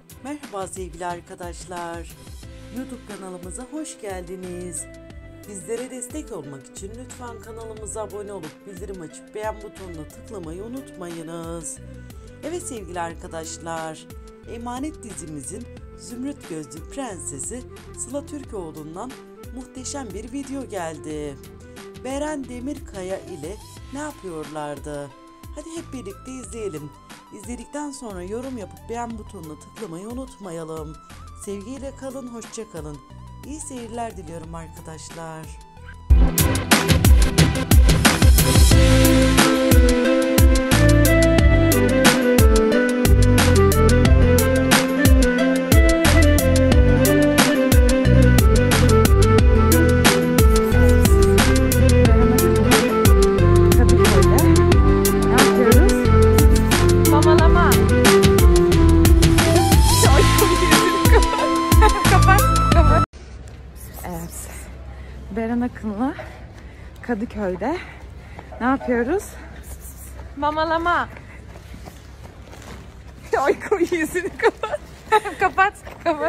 Merhaba sevgili arkadaşlar. YouTube kanalımıza hoş geldiniz. Bizlere destek olmak için lütfen kanalımıza abone olup bildirim açıp beğen butonuna tıklamayı unutmayınız. Evet sevgili arkadaşlar, Emanet dizimizin Zümrüt Gözlü Prensesi Sıla Türkoğlu'ndan muhteşem bir video geldi. Beren Demirkaya ile ne yapıyorlardı? Hadi hep birlikte izleyelim. İzledikten sonra yorum yapıp beğen butonuna tıklamayı unutmayalım. Sevgiyle kalın, hoşça kalın. İyi seyirler diliyorum arkadaşlar. Beren Akın'la Kadıköy'de ne yapıyoruz? Mamalama. Ay koy yüzünü kapat. kapat.